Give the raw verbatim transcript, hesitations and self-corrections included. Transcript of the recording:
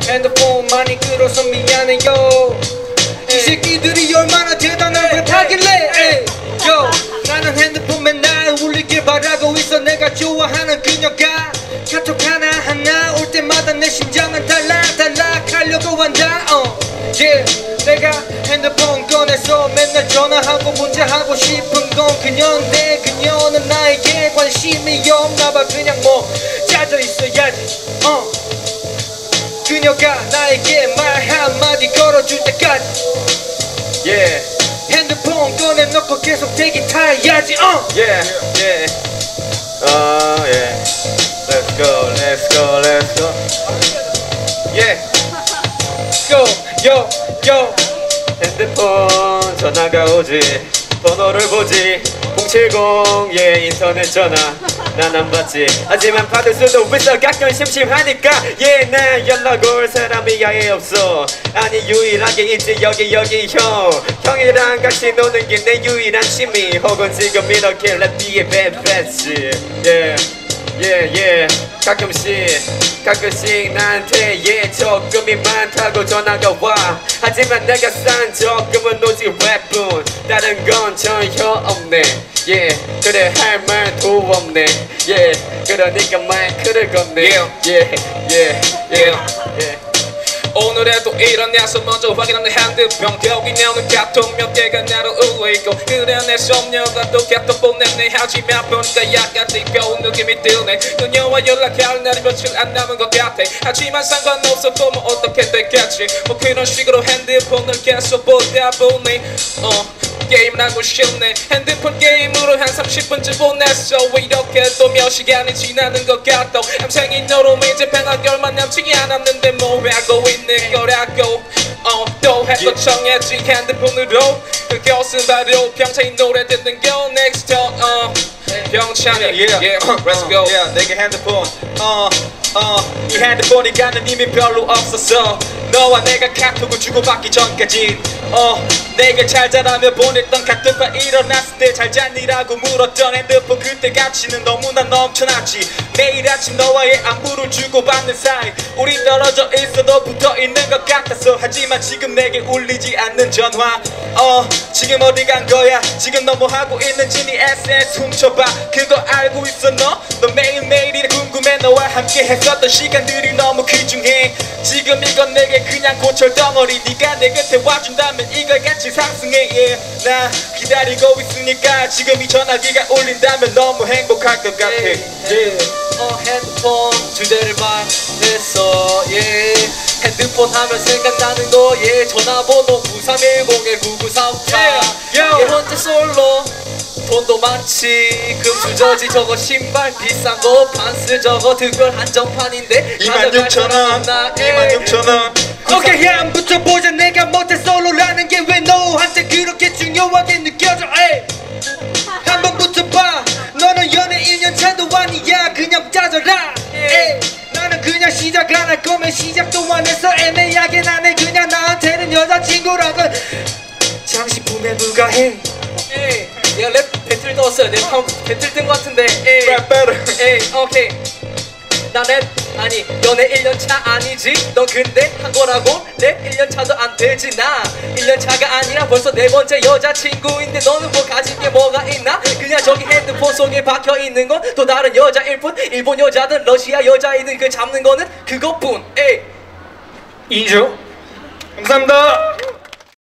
핸드폰 많이 끌어서 미안해요. 이 새끼들이 얼마나 대단한 걸 하길래. 요 나는 핸드폰 맨날 울리길 바라고 있어. 내가 좋아하는 그녀가 카톡 하나하나 올 때마다 내 심장은 달락달락 하려고 한다. 어, yeah. 내가 핸드폰 꺼내서 맨날 전화하고 문자하고 싶은 건 그녀인데 그녀는 나에게 관심이 없나봐. 그냥 뭐 짜져 있어야지. 어, 그녀가 나에게 말 한마디 걸어줄 때까지. Yeah. 핸드폰 꺼내놓고 계속 대기 타야지. 어, Yeah, yeah. Oh yeah. Let's go, let's go, let's go. Yeah. go, yo, yo. 핸드폰 전화가 오지 번호를 보지 공칠공 예 인터넷 전화 난 안 받지. 하지만 받을 수도 있어 가끔 심심하니까. 예 나 연락 올 사람이 아예 없어. 아니 유일하게 있지 여기 여기 형. 형이랑 같이 노는 게 내 유일한 취미. 혹은 지금 이렇게 랩비의 밴패스. 예 예, 예. 가끔씩 가끔씩 나한테 예 적금이 많다고 전화가 와. 하지만 내가 싼 적금은 오직 랩뿐 다른 건 전혀 없네. 예 그래 할 말도 없네. 예 그러니까 마이크를 건네. 예 예 예 예. 오늘에도 일어나서 먼저 확인하는 핸드폰. 여기 나오는 카톡 몇 개가 나를 울리고 그래 내 썸녀가 또 카톡 보냈네. 하지만 보니까 약간 뜨거운 느낌이 드네. 그녀와 연락할 날이 며칠 안 남은 것 같아. 하지만 상관없어 또 뭐 어떻게 됐겠지. 뭐 그런 식으로 핸드폰을 계속 보다 보니 어 게임을 하고 싶네. 핸드폰 게임으로 한 삼십 분쯤 보냈어. 이렇게 또 몇 시간이 지나는 것 같아. 암생이 너로 이제 변할 게 얼마 남지 않았는데 뭐 하고 있는 거라고. 어 또 할 것 정했지 핸드폰으로. 그것은 바로 병찬이 노래 듣는 거. Next time 어 병찬이 yeah, yeah, let's go. yeah, 내게 핸드폰 어 어 이 핸드폰이 가는 힘이 별로 없었어. 너와 내가 카톡을 주고받기 전까지. 어 내게 잘 자라며 보냈던 카톡과 일어났을 때 잘 잤니라고 물었던 핸드폰 그때 가치는 너무나 넘쳐났지. 매일 아침 너와의 안부를 주고받는 사이. 우린 떨어져 있어도 붙어있는 것 같았어. 하지만 지금 내게 울리지 않는 전화. 어 지금 어디 간 거야. 지금 너 뭐 하고 있는지 네 에스엔에스 훔쳐봐. 그거 알고 있어 너? 너 매일매일이 궁금해. 너와 함께 했었던 시간들이 너무 귀중해. 지금 이건 내게 그냥 고철 덩어리. 네가 내 곁에 와준다면 이걸 같이 상승해. yeah. 나 기다리고 있으니까 지금 이 전화기가 울린다면 너무 행복할 것 같아. hey, hey. 어 핸드폰 주제를 말했어. yeah. 핸드폰 하면 생각나는 거. yeah. 전화번호 구삼일공에 구구삼사. yeah. yeah. 혼자 솔로 돈도 많지. 금수 저지 저거 신발 비싼 거 반스 저거 특별 한정판인데 이만 육천 원 이만 육천 원. 오케이 한부터 보자. 내가 못해 솔로라는 게 왜 너한테 그렇게 중요하게 느껴져. 에이 한번 붙어봐. 너는 연애 일 년 차도 아니야. 그냥 짜져라. 에이 나는 그냥 시작 안 할 거면 시작도 안 해서 애매하게 나네. 그냥 나한테는 여자친구라고 장식품에 불과해. 에이 내가 랩 배틀 넣었어요. 내 방 배틀 뜬 거 같은데. 에이 에이 오케이 나 랩 아니 연애 일 년 차 아니지. 넌 근데 한 거라고? 랩 일 년 차도 안 되지. 나 일 년 차가 아니라 벌써 네 번째 여자친구인데 너는 뭐 가진 게 뭐가 있나? 그냥 저기 핸드폰 속에 박혀있는 건 또 다른 여자일 뿐. 일본 여자든 러시아 여자이든 그 잡는 거는 그것뿐. 에이 인정. 감사합니다.